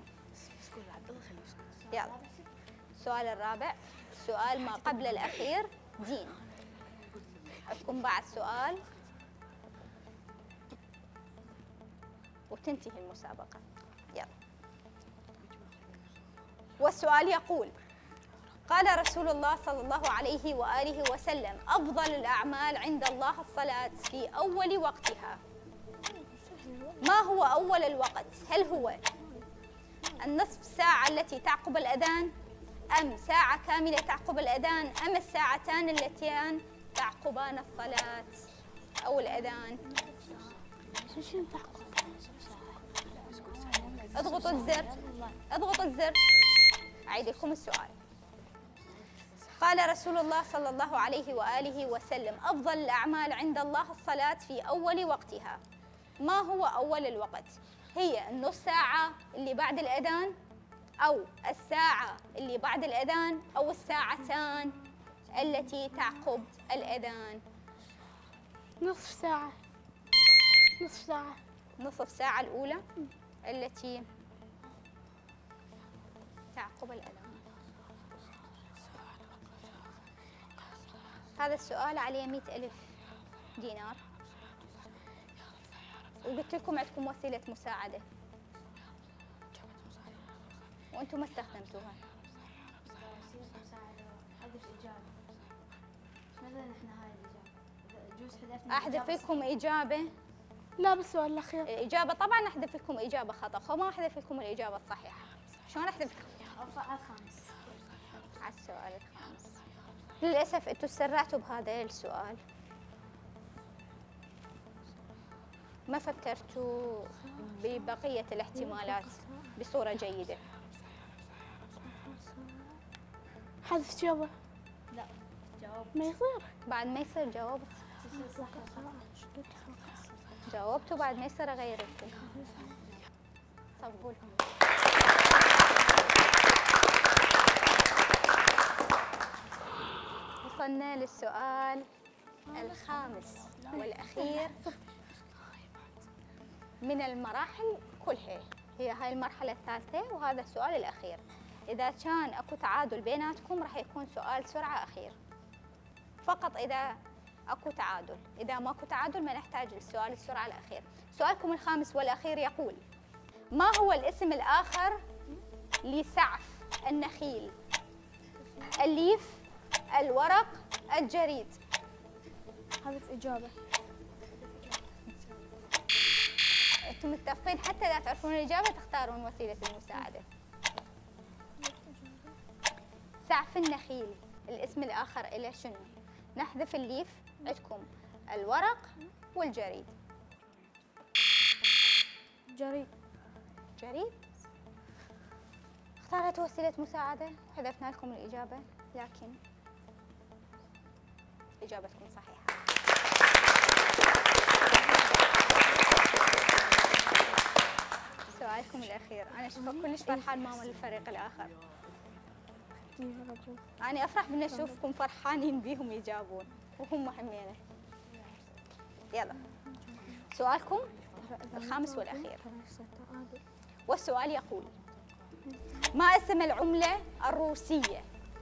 [SPEAKER 1] يلا السؤال الرابع، السؤال ما قبل الأخير دين. عندكم بعد سؤال وتنتهي المسابقة. يلا. والسؤال يقول: قال رسول الله صلى الله عليه وآله وسلم: أفضل الأعمال عند الله الصلاة في أول وقتها. ما هو أول الوقت؟ هل هو النصف ساعة التي تعقب الأذان، أم ساعة كاملة تعقب الأذان، أم الساعتان اللتان تعقبان الصلاة أو الأذان؟ اضغطوا الزر، اضغطوا الزر. أعيد لكم السؤال. قال رسول الله صلى الله عليه وآله وسلم: أفضل الأعمال عند الله الصلاة في أول وقتها. ما هو أول الوقت؟ هي النص ساعة اللي بعد الأذان، أو الساعة اللي بعد الأذان، أو الساعتان التي تعقب الأذان؟
[SPEAKER 3] نصف ساعة. نصف ساعة.
[SPEAKER 1] نصف ساعة الأولى التي تعقب الأذان. هذا السؤال عليه مئة ألف دينار، وقلت لكم عندكم وسيلة مساعدة وأنتم ما استخدمتوها.
[SPEAKER 2] وسيلة مساعدة حذف إجابة. مثلا إحنا هاي الإجابة جوز حذفنا
[SPEAKER 1] أحذف لكم إجابة.
[SPEAKER 3] لا بالسؤال الأخير.
[SPEAKER 1] إجابة طبعا أحذف لكم إجابة خطأ، خو ما أحذف لكم الإجابة الصحيحة. شلون أحذف لكم؟
[SPEAKER 2] على الخامس.
[SPEAKER 1] على السؤال الخامس. للأسف أنتم سرعتوا بهذا السؤال، ما فكرتوا ببقية الاحتمالات بصورة جيدة.
[SPEAKER 3] حذف إجابة.
[SPEAKER 2] لا جاوب.
[SPEAKER 3] ما يصير.
[SPEAKER 1] بعد ما يصير جاوب
[SPEAKER 2] صح.
[SPEAKER 1] جاوبتوا بعد ما يصير أغير لكم. صبوا لهم. وصلنا للسؤال الخامس والأخير من المراحل كلها، هي هاي المرحلة الثالثة وهذا السؤال الأخير. إذا كان أكو تعادل بيناتكم راح يكون سؤال سرعة أخير فقط إذا أكو تعادل، إذا ماكو تعادل ما نحتاج للسؤال السرعة الأخير. سؤالكم الخامس والأخير يقول: ما هو الاسم الآخر لسعف النخيل؟ الليف، الورق، الجريد.
[SPEAKER 3] حذف إجابة.
[SPEAKER 1] أنتم متفقين حتى لا تعرفون الإجابة تختارون وسيلة المساعدة. سعف النخيل الاسم الآخر إله شنو؟ نحذف الليف، عندكم الورق والجريد.
[SPEAKER 3] جريد.
[SPEAKER 1] جريد؟ اختارت وسيلة مساعدة وحذفنا لكم الإجابة، لكن إجابتكم صحيحة. سؤالكم الأخير. أنا أشوفك كلش فرحان ماما للفريق الآخر. أنا أفرح بأن أشوفكم فرحانين بيهم يجاوبون وهم همينة. يلا سؤالكم الخامس والأخير، والسؤال يقول: ما اسم العملة الروسية؟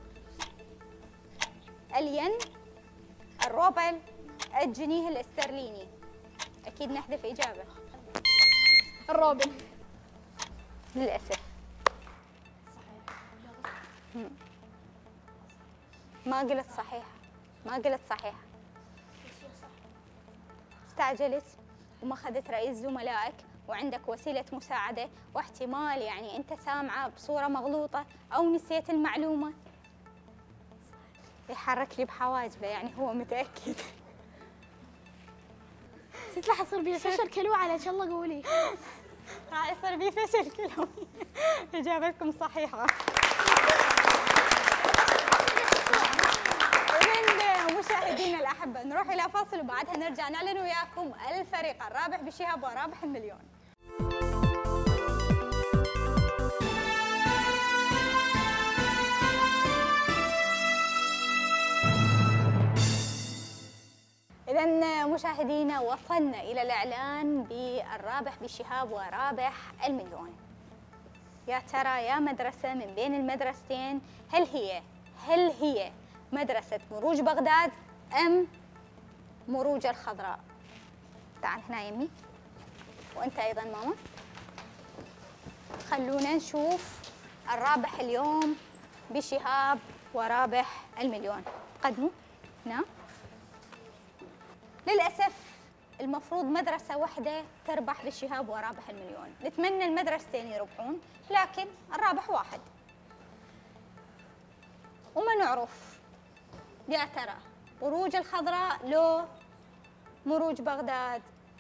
[SPEAKER 1] الين، الروبل، الجنيه الاسترليني. أكيد نحذف إجابة.
[SPEAKER 3] الروبل.
[SPEAKER 1] للأسف ما قلت صحيح، ما قلت صحيح. استعجلت وما أخذت رأي زملائك، وعندك وسيلة مساعدة، واحتمال يعني أنت سامعة بصورة مغلوطة أو نسيت المعلومة. يحرك لي بحواجبه يعني هو متأكد.
[SPEAKER 3] ست راح يصير بي فشل كلوي على إن شاء الله قولي.
[SPEAKER 1] راح يصير بي فشل كلوي. إجابتكم صحيحة. إذن مشاهدينا الأحبة نروح إلى فاصل وبعدها نرجع نعلن وياكم الفريق الرابح بشهاب ورابح المليون. إذن مشاهدينا وصلنا إلى الإعلان بالرابح بشهاب ورابح المليون. يا ترى يا مدرسة من بين المدرستين هل هي هل هي مدرسة مروج بغداد أم مروج الخضراء؟ تعال هنا يمي وأنت أيضا ماما. خلونا نشوف الرابح اليوم بشهاب ورابح المليون. قدموا هنا. للأسف المفروض مدرسة واحدة تربح بالشهاب ورابح المليون، نتمنى المدرستين يربحون لكن الرابح واحد. وما نعرف يا ترى مروج الخضراء لو مروج بغداد.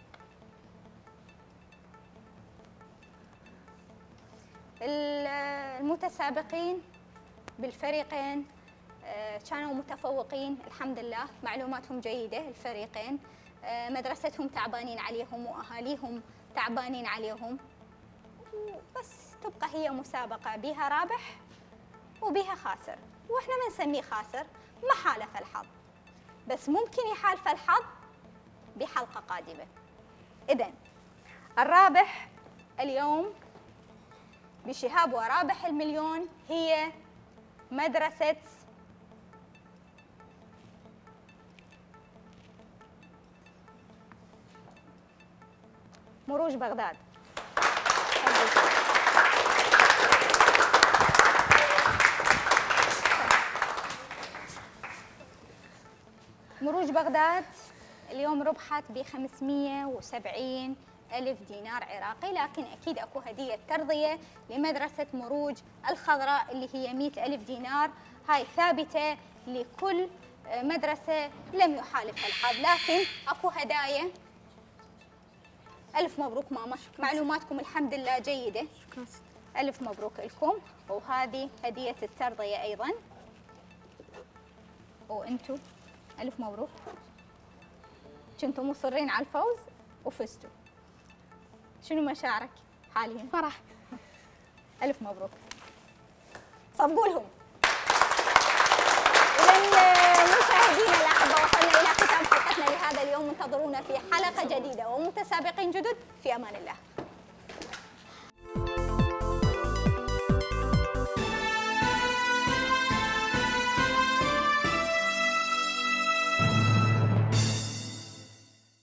[SPEAKER 1] المتسابقين بالفريقين كانوا متفوقين الحمد لله، معلوماتهم جيدة الفريقين، مدرستهم تعبانين عليهم وأهاليهم تعبانين عليهم، بس تبقى هي مسابقة بها رابح وبها خاسر، وإحنا ما نسميه خاسر، ما حالف الحظ، بس ممكن يحالف الحظ بحلقة قادمة. إذن الرابح اليوم بشهاب ورابح المليون هي مدرسة مروج بغداد. مروج بغداد اليوم ربحت ب خمسمئة وسبعين ألف دينار عراقي، لكن أكيد أكو هدية ترضية لمدرسة مروج الخضراء اللي هي مئة ألف دينار، هاي ثابتة لكل مدرسة لم يحالفها الحظ، لكن أكو هدايا. ألف مبروك ماما، معلوماتكم الحمد لله جيدة.
[SPEAKER 3] شكرا.
[SPEAKER 1] ألف مبروك لكم، وهذه هدية الترضية أيضا، وأنتم ألف مبروك، كنتم مصرين على الفوز وفزتوا. شنو مشاعرك حاليا؟
[SPEAKER 3] فرح.
[SPEAKER 1] ألف مبروك. صبوا لهم. إذا مشاهدينا الأحبة وصلنا إلى ختام حلقتنا لهذا اليوم، انتظرونا في حلقة جديدة ومتسابقين جدد، في أمان الله.